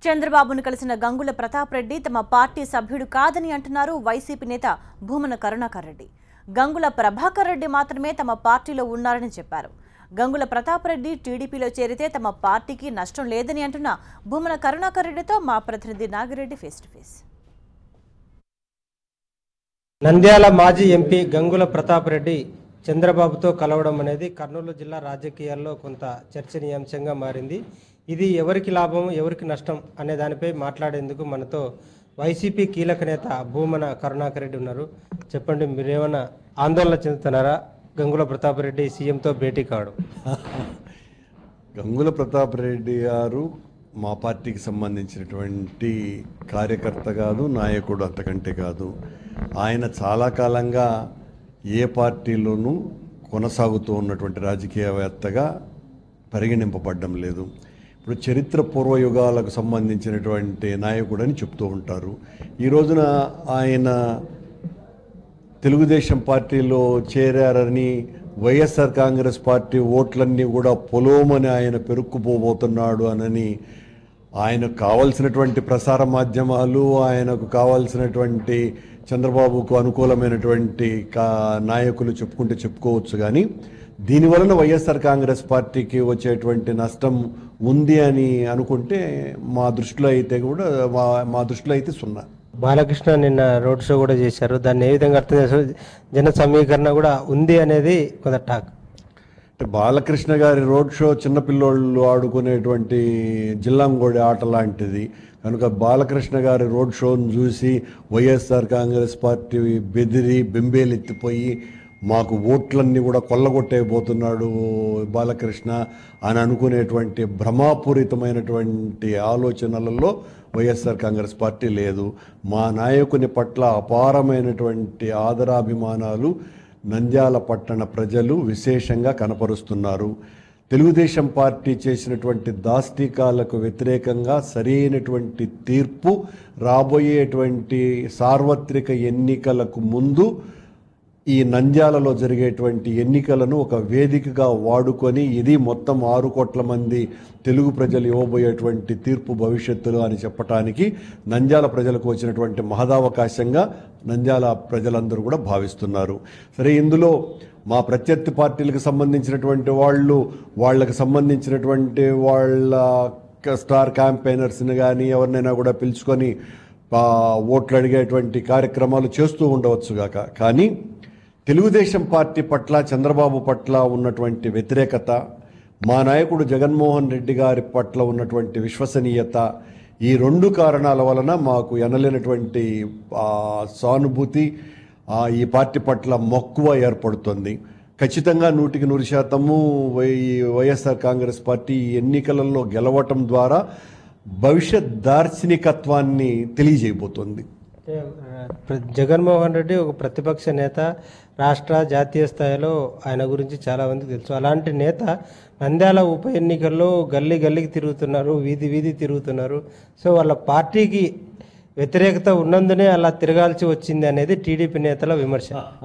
చంద్రబాబును కలిసిన గంగుల ప్రతాప్ రెడ్డి తమ పార్టీ సభ్యుడు కాదని అంటున్నారు వైసీపీ నేత భూమన కరుణాకర్ రెడ్డి. గంగుల ప్రభాకర్ రెడ్డి మాత్రమే తమ పార్టీలో ఉన్నారని చెప్పారు. గంగుల ప్రతాప్ రెడ్డి టీడీపీలో చేరితే తమ పార్టీకి నష్టం లేదని అంటున్న భూమన కరుణాకర్ రెడ్డితో మా ప్రతినిధి Nagireddy face to face. Nandyal మాజీ ఎంపీ గంగుల ప్రతాప్ రెడ్డి చంద్రబాబుతో కలవడం అనేది కర్నూలు జిల్లా రాజకీయాల్లో కొంత చర్చనీయాంశంగా మారింది. ఇది ఎవరికి లాభం ఎవరికి నష్టం అనే దానిపై మాట్లాడేందుకు మనతో వైసీపీ కీలక నేత భూమన కరుణాకర్ రెడ్డి ఉన్నారు. చెప్పండి, మీరేమన్నా ఆందోళన చెందుతున్నారా గంగుల ప్రతాప్ రెడ్డి సీఎంతో భేటీ కావడం? గంగుల ప్రతాప్ రెడ్డి గారు మా పార్టీకి సంబంధించినటువంటి కార్యకర్త కాదు, నాయకుడు అంతకంటే కాదు. ఆయన చాలా కాలంగా ఏ పార్టీలోనూ కొనసాగుతూ ఉన్నటువంటి రాజకీయవేత్తగా పరిగణింపబడ్డం లేదు. ఇప్పుడు చరిత్ర పూర్వయుగాలకు సంబంధించినటువంటి నాయకుడని చెప్తూ ఉంటారు. ఈ రోజున ఆయన తెలుగుదేశం పార్టీలో చేరారని వైఎస్ఆర్ కాంగ్రెస్ పార్టీ ఓట్లన్నీ కూడా పొలోమని ఆయన పెరుక్కుపోబోతున్నాడు అనని ఆయనకు కావాల్సినటువంటి ప్రసార మాధ్యమాలు, ఆయనకు కావాల్సినటువంటి చంద్రబాబుకు అనుకూలమైనటువంటి నాయకులు చెప్పుకోవచ్చు. కానీ దీనివలన వైఎస్ఆర్ కాంగ్రెస్ పార్టీకి వచ్చేటువంటి నష్టం ఉంది అని అనుకుంటే మా దృష్టిలో అయితే సున్నా. బాలకృష్ణ నిన్న రోడ్ షో కూడా చేశారు. దాన్ని ఏ విధంగా అర్థం చేశారు? జన సమీకరణ కూడా ఉంది అనేది కొంత టాక్. అంటే బాలకృష్ణ గారి రోడ్ షో చిన్నపిల్లోళ్ళు ఆడుకునేటువంటి జిల్లాంగోడి ఆట లాంటిది కనుక బాలకృష్ణ గారి రోడ్ షోను చూసి వైఎస్ఆర్ కాంగ్రెస్ పార్టీ బెదిరి బెంబేలెత్తిపోయి మాకు ఓట్లన్నీ కూడా కొల్లగొట్టేయబోతున్నాడు బాలకృష్ణ అని అనుకునేటువంటి భ్రమాపూరితమైనటువంటి ఆలోచనలలో వైఎస్ఆర్ కాంగ్రెస్ పార్టీ లేదు. మా నాయకుని పట్ల అపారమైనటువంటి ఆదరాభిమానాలు నంద్యాల పట్టణ ప్రజలు విశేషంగా కనపరుస్తున్నారు. తెలుగుదేశం పార్టీ చేసినటువంటి దాష్టికాలకు వ్యతిరేకంగా సరైనటువంటి తీర్పు రాబోయేటువంటి సార్వత్రిక ఎన్నికలకు ముందు ఈ నంద్యాలలో జరిగేటువంటి ఎన్నికలను ఒక వేదికగా వాడుకొని ఇది మొత్తం 6 కోట్ల మంది తెలుగు ప్రజలు ఇవ్వబోయేటువంటి తీర్పు భవిష్యత్తులో అని చెప్పటానికి నంద్యాల ప్రజలకు వచ్చినటువంటి మహదావకాశంగా నంద్యాల ప్రజలందరూ కూడా భావిస్తున్నారు. సరే, ఇందులో మా ప్రత్యర్థి పార్టీలకు సంబంధించినటువంటి వాళ్ళకి సంబంధించినటువంటి వాళ్ళ స్టార్ క్యాంపెయినర్స్ని కానీ ఎవరినైనా కూడా పిలుచుకొని ఓట్లు అడిగేటువంటి కార్యక్రమాలు చేస్తూ ఉండవచ్చుగాక. కానీ తెలుగుదేశం పార్టీ పట్ల చంద్రబాబు పట్ల ఉన్నటువంటి వ్యతిరేకత, మా నాయకుడు జగన్మోహన్ రెడ్డి గారి పట్ల ఉన్నటువంటి విశ్వసనీయత, ఈ 2 కారణాల వలన మాకు ఎనలేనటువంటి సానుభూతి, ఈ పార్టీ పట్ల మక్కువ ఏర్పడుతుంది. ఖచ్చితంగా 100% వైఎస్ఆర్ కాంగ్రెస్ పార్టీ ఎన్నికలలో గెలవటం ద్వారా భవిష్యత్ దార్శనికత్వాన్ని తెలియజేయబోతోంది. జగన్మోహన్ రెడ్డి ఒక ప్రతిపక్ష నేత, రాష్ట్ర జాతీయ స్థాయిలో ఆయన గురించి చాలా మందికి తెలుసు. అలాంటి నేత నంద్యాల ఉప ఎన్నికల్లో గల్లీకి తిరుగుతున్నారు, వీధి తిరుగుతున్నారు. సో వాళ్ళ పార్టీకి వ్యతిరేకత ఉన్నందునే అలా తిరగాల్సి వచ్చింది అనేది టీడీపీ నేతల విమర్శ.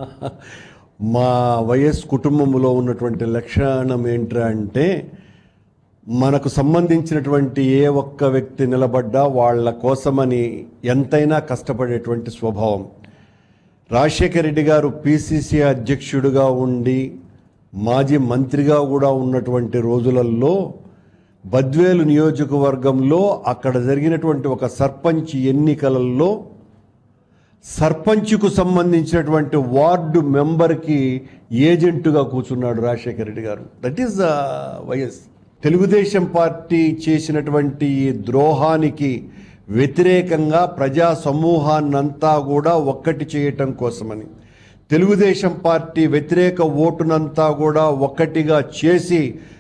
మా వైఎస్ కుటుంబంలో ఉన్నటువంటి లక్షణం ఏంటంటే మనకు సంబంధించినటువంటి ఏ ఒక్క వ్యక్తి నిలబడ్డా వాళ్ళ కోసమని ఎంతైనా కష్టపడేటువంటి స్వభావం. రాజశేఖర రెడ్డి గారు పిసిసి అధ్యక్షుడిగా ఉండి మాజీ మంత్రిగా కూడా ఉన్నటువంటి రోజులలో బద్వేలు నియోజకవర్గంలో అక్కడ జరిగినటువంటి ఒక సర్పంచ్ ఎన్నికలలో సర్పంచ్కు సంబంధించినటువంటి వార్డు మెంబర్కి ఏజెంటుగా కూర్చున్నాడు రాజశేఖర రెడ్డి గారు. That is YS. Telugu Desam party చేసినటువంటి ఈ ద్రోహానికి వ్యతిరేకంగా ప్రజా సమూహాన్నంతా కూడా ఒక్కటి చేయటం కోసమని తెలుగుదేశం పార్టీ వ్యతిరేక ఓటునంతా కూడా ఒక్కటిగా చేసి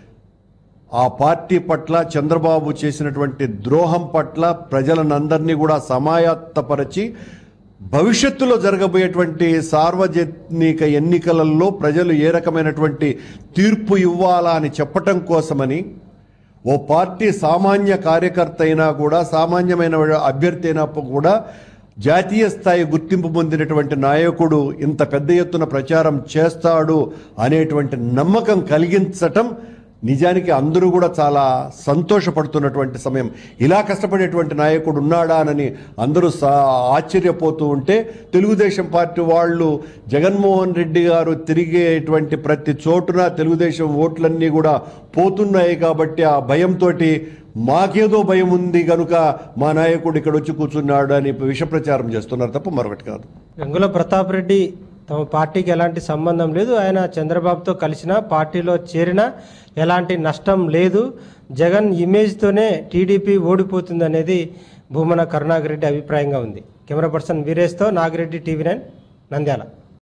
ఆ పార్టీ పట్ల చంద్రబాబు చేసినటువంటి ద్రోహం పట్ల ప్రజలనందరినీ కూడా సమాయత్తపరిచి భవిష్యత్తులో జరగబోయేటువంటి సార్వజనిక ఎన్నికలలో ప్రజలు ఏ రకమైనటువంటి తీర్పు ఇవ్వాలా అని చెప్పటం కోసమని ఓ పార్టీ సామాన్య కార్యకర్త అయినా కూడా, సామాన్యమైన అభ్యర్థి అయినప్పుడు కూడా జాతీయ స్థాయి గుర్తింపు పొందినటువంటి నాయకుడు ఇంత పెద్ద ఎత్తున ప్రచారం చేస్తాడు అనేటువంటి నమ్మకం కలిగించటం నిజానికి అందరూ కూడా చాలా సంతోషపడుతున్నటువంటి సమయం. ఇలా కష్టపడేటువంటి నాయకుడు ఉన్నాడా అని అందరూ ఆశ్చర్యపోతూ ఉంటే, తెలుగుదేశం పార్టీ వాళ్ళు జగన్మోహన్ రెడ్డి గారు తిరిగేటువంటి ప్రతి చోటున తెలుగుదేశం ఓట్లన్నీ కూడా పోతున్నాయి కాబట్టి ఆ భయంతో మాకేదో భయం ఉంది కనుక మా నాయకుడు ఇక్కడ వచ్చి కూర్చున్నాడు అని విష ప్రచారం చేస్తున్నారు తప్ప మరొకటి కాదు. గంగుల ప్రతాప్ రెడ్డి తమ పార్టీకి ఎలాంటి సంబంధం లేదు, ఆయన చంద్రబాబుతో కలిసినా పార్టీలో చేరినా ఎలాంటి నష్టం లేదు, జగన్ ఇమేజ్తోనే టీడీపీ ఓడిపోతుంది అనేది భూమన కరుణాకర్ రెడ్డి అభిప్రాయంగా ఉంది. కెమెరా పర్సన్ వీరేష్తో నాగిరెడ్డి, TV9, నంద్యాల.